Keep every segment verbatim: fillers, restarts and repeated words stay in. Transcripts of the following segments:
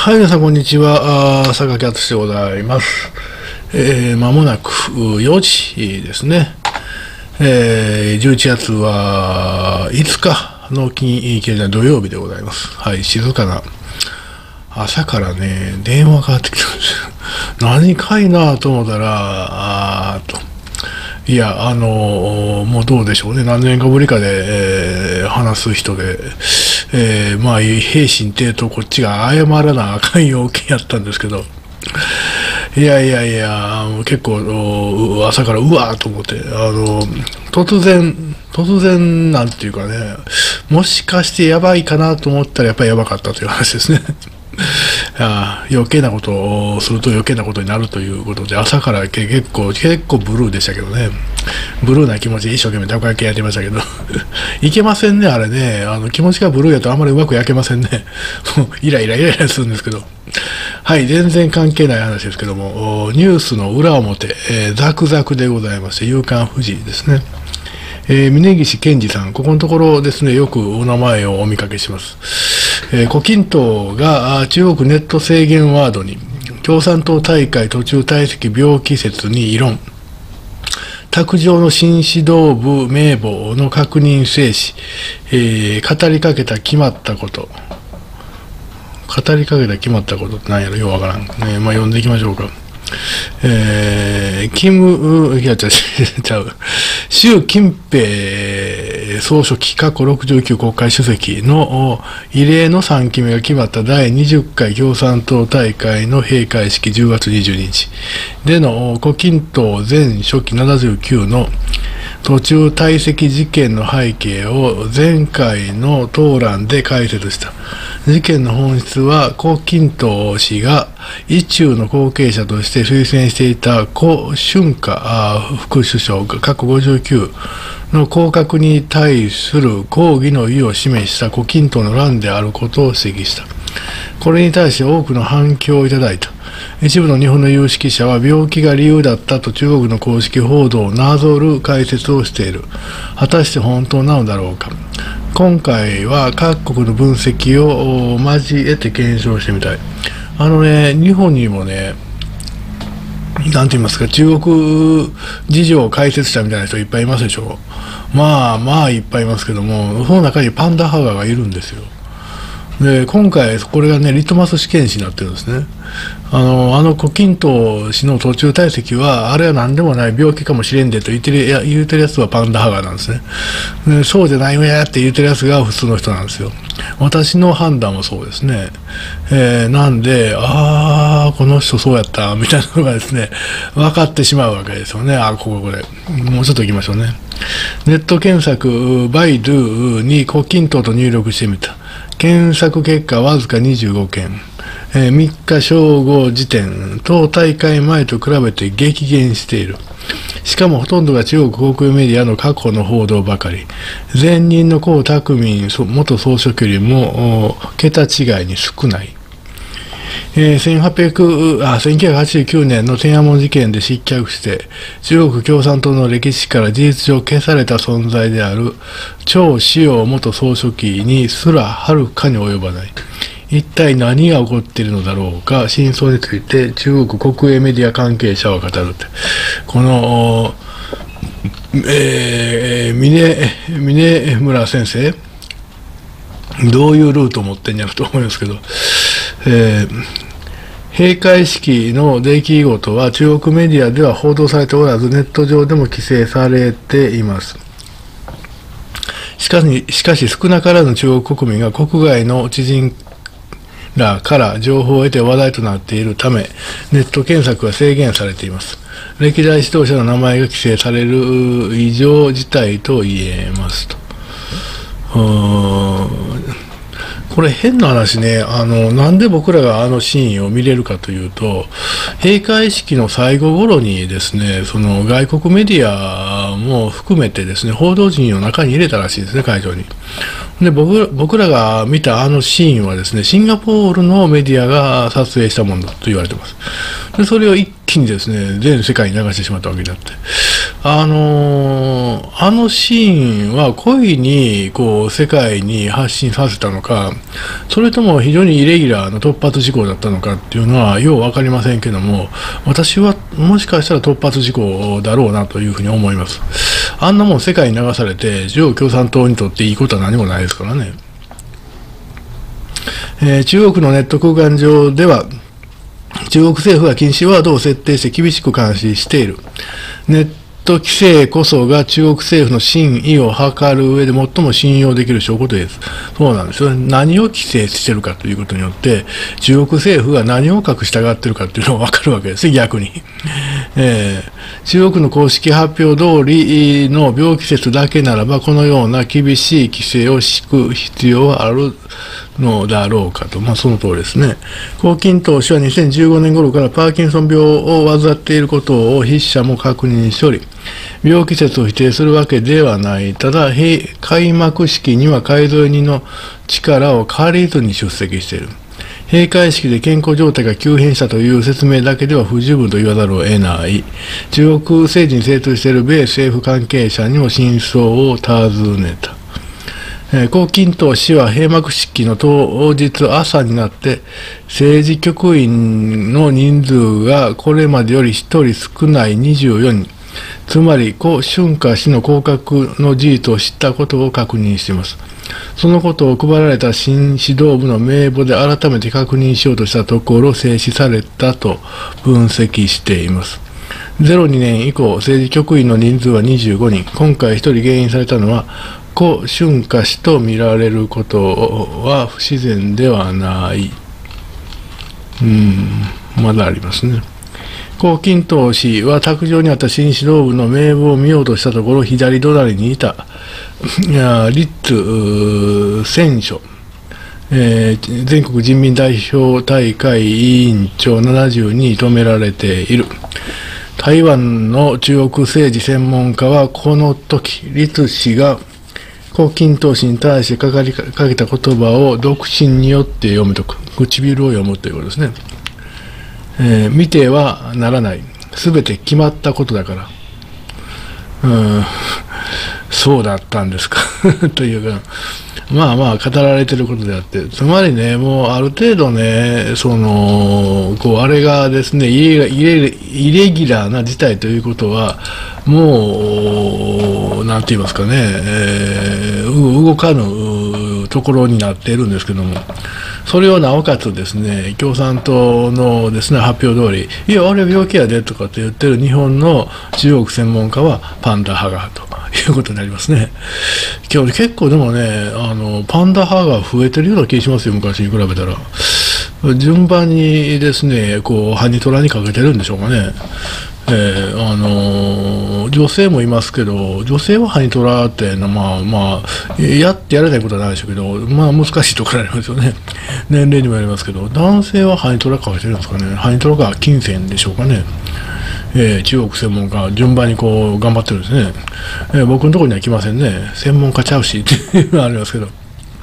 はい、皆さん、こんにちは。あ榊敦でございます。えー、間もなくよじですね。えー、じゅういちがつはいつかの金経済土曜日でございます。はい、静かな朝からね、電話かかってきたんですよ。何かいなと思ったら、あーと。いや、あのー、もうどうでしょうね。何年かぶりかで、えー、話す人で、えー、まあ、平心低とこっちが謝らなあかん要件やったんですけど、いやいやいや、結構、朝からうわーと思って、あの、突然、突然なんていうかね、もしかしてやばいかなと思ったらやっぱりやばかったという話ですね。あ余計なことをすると余計なことになるということで、朝から結構、結構ブルーでしたけどね。ブルーな気持ちで一生懸命たこ焼きやってましたけど。いけませんね、あれね。あの気持ちがブルーやとあんまりうまく焼けませんね。イライライライラするんですけど。はい、全然関係ない話ですけども、ニュースの裏表、えー、ザクザクでございまして、夕刊富士ですね。えー、峯岸健二さん、ここのところですね、よくお名前をお見かけします。えー、胡錦涛が中国ネット制限ワードに、共産党大会途中退席病気説に異論。卓上の新指導部名簿の確認制止、えー、語りかけた決まったこと。語りかけた決まったことって何やろ、ようわからん。ね、まあ読んでいきましょうか。えー、キム、いや、ちゃう、ちゃう、習近平総書記過去ろくじゅうきゅう国会主席の異例のさんきめが決まっただいにじゅっかい共産党大会の閉会式じゅうがつにじゅうににちでの胡錦涛前書記ななじゅうきゅうの途中退席事件の背景を前回の討論で解説した。事件の本質は、胡錦涛氏が意中の後継者として推薦していた胡春華副首相が過去ごじゅうきゅうの降格に対する抗議の意を示した胡錦涛の乱であることを指摘した。これに対して多くの反響をいただいた。一部の日本の有識者は病気が理由だったと中国の公式報道をなぞる解説をしている。果たして本当なのだろうか。今回は各国の分析を交えて検証してみたい。あのね、日本にもね、なんて言いますか、中国事情を解説したみたいな人いっぱいいますでしょ。まあまあいっぱいいますけども、その中にパンダハガーがいるんですよ。で、今回これがね、リトマス試験紙になってるんですね。あの、あの胡錦涛氏の途中退席は、あれは何でもない病気かもしれんでと言ってる、いや、言うてるやつはパンダハガーなんですね。で、そうじゃないわやって言うてるやつが普通の人なんですよ。私の判断もそうですね。えー、なんで、ああ、この人そうやった、みたいなのがですね、分かってしまうわけですよね。あ、こここれ。もうちょっと行きましょうね。ネット検索、バイドゥに胡錦涛と入力してみた。検索結果わずかにじゅうごけん。えー、みっか正午時点、党大会前と比べて激減している。しかもほとんどが中国国営メディアの過去の報道ばかり。前任の江沢民元総書記よりも桁違いに少ない。えー、せんはっぴゃくあせんきゅうひゃくはちじゅうきゅうねんの天安門事件で失脚して中国共産党の歴史から事実上消された存在である張志陽元総書記にすらはるかに及ばない。一体何が起こっているのだろうか。真相について中国国営メディア関係者は語るって。この、えー、峰、峰村先生、どういうルートを持ってんやろと思いますけど、えー、閉会式の出来事は中国メディアでは報道されておらず、ネット上でも規制されています。しかし、しかし少なからず中国国民が国外の知人らから情報を得て話題となっているため、ネット検索は制限されています。歴代指導者の名前が規制される異常事態と言えますと。これ変な話ね、あの、なんで僕らがあのシーンを見れるかというと、閉会式の最後頃にですね、その外国メディアも含めてですね、報道陣を中に入れたらしいですね、会場に。で、僕、僕らが見たあのシーンはですね、シンガポールのメディアが撮影したものだと言われています。で、それを一気にですね、全世界に流してしまったわけであって。 あのーあのシーンは故意にこう世界に発信させたのか、それとも非常にイレギュラーな突発事故だったのかっていうのはよう分かりませんけども、私はもしかしたら突発事故だろうなというふうに思います。あんなもん世界に流されて中国共産党にとっていいことは何もないですからね。えー中国のネット空間上では中国政府が禁止ワードを設定して厳しく監視している。ネット規制こそが中国政府の真意を図る上で最も信用できる証拠です。そうなんですよ。何を規制しているかということによって、中国政府が何を隠したがっているかというのが分かるわけですね、逆に。えー、中国の公式発表通りの病気説だけならば、このような厳しい規制を敷く必要はあるのだろうかと、まあ、その通りですね。胡錦涛氏はにせんじゅうごねん頃からパーキンソン病を患っていることを筆者も確認しており、病気説を否定するわけではない。ただ、開幕式には海添人の力を借りずに出席している。閉会式で健康状態が急変したという説明だけでは不十分と言わざるを得ない。中国政治に精通している米政府関係者にも真相を尋ねた。胡錦涛氏は閉幕式の当日朝になって政治局員の人数がこれまでよりひとり少ないにじゅうよにん、つまり胡春華氏の降格の事実を知ったことを確認しています。そのことを配られた新指導部の名簿で改めて確認しようとしたところ静止されたと分析しています。ゼロにねん以降、政治局員の人数はにじゅうごにん、今回ひとり減員されたのは胡春華氏と見られることは不自然ではない。うん、まだありますね。胡錦涛氏は卓上にあった新指導部の名簿を見ようとしたところ、左隣にいた立選書、えー、全国人民代表大会委員長ななじゅうにに止められている。台湾の中国政治専門家はこの時、立氏が胡錦涛氏に対してかかりかけた言葉を独身によって読むとく、唇を読むということですね。えー、見てはならない。すべて決まったことだから。うん、そうだったんですかというか、まあまあ語られてることであって、つまりね、もうある程度ね、その、こう、あれがですね、イレ、イレ、イレギュラーな事態ということは、もう、なんて言いますかね、えー、動かぬところになっているんですけども、それをなおかつですね、共産党のですね、発表通り、いや、あれ病気やでとかって言ってる日本の中国専門家はパンダ派がということになりますね。今日結構でもね、あの、パンダ派が増えてるような気がしますよ、昔に比べたら。順番にですね、こう、ハニトラにかけてるんでしょうかね。えー、あのー、女性もいますけど、女性はハニトラってまあまあ、やってやれないことはないでしょうけど、まあ難しいところありますよね。年齢にもよりますけど、男性はハニトラかけてるんですかね。ハニトラが金銭でしょうかね。えー、中国専門家、順番にこう頑張ってるんですね。えー、僕のところには来ませんね。専門家ちゃうしっていうのはありますけど。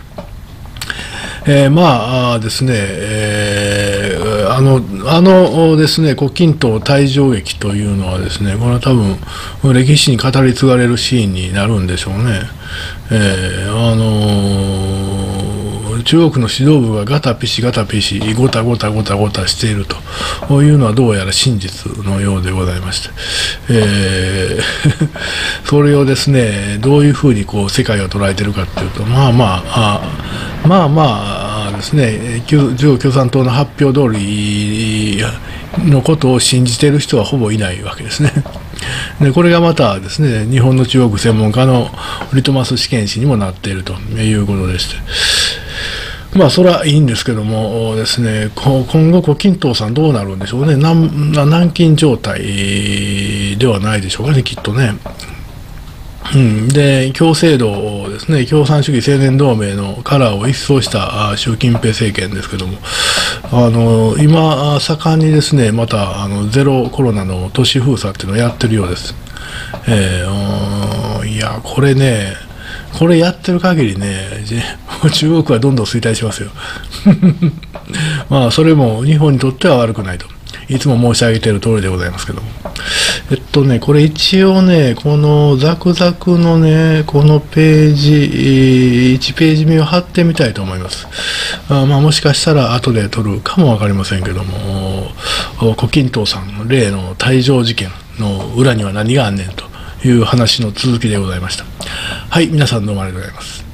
えー、まあですね、えー、あの、あのですね、胡錦涛退場劇というのはですね、これは多分、歴史に語り継がれるシーンになるんでしょうね。えー、あのー、中国の指導部がガタピシガタピシ、ゴタゴタゴタゴタしているというのはどうやら真実のようでございまして、えー、それをですね、どういうふうにこう世界を捉えているかというと、まあまあ、あまあまあですね、中国共産党の発表通りのことを信じている人はほぼいないわけですね。でこれがまたですね、日本の中国専門家のリトマス試験紙にもなっているということでして、まあそれはいいんですけどもですね、今後胡錦涛さんどうなるんでしょうね。軟軟禁状態ではないでしょうかね、きっとね。うん、で共青道ですね、共産主義青年同盟のカラーを一掃した習近平政権ですけども、あの今盛んにですね、またあのゼロコロナの都市封鎖っていうのをやってるようです。えー、いやこれね、これやってる限りね、中国はどんどん衰退しますよ。まあそれも日本にとっては悪くないといつも申し上げている通りでございますけども、 えっとね、これ一応ね、このザクザクのね、このページ、いちページ目を貼ってみたいと思います。あまあ、もしかしたら後で撮るかもわかりませんけども、胡錦涛さんの例の退場事件の裏には何があんねんという話の続きでございました。はい、皆さんどうもありがとうございます。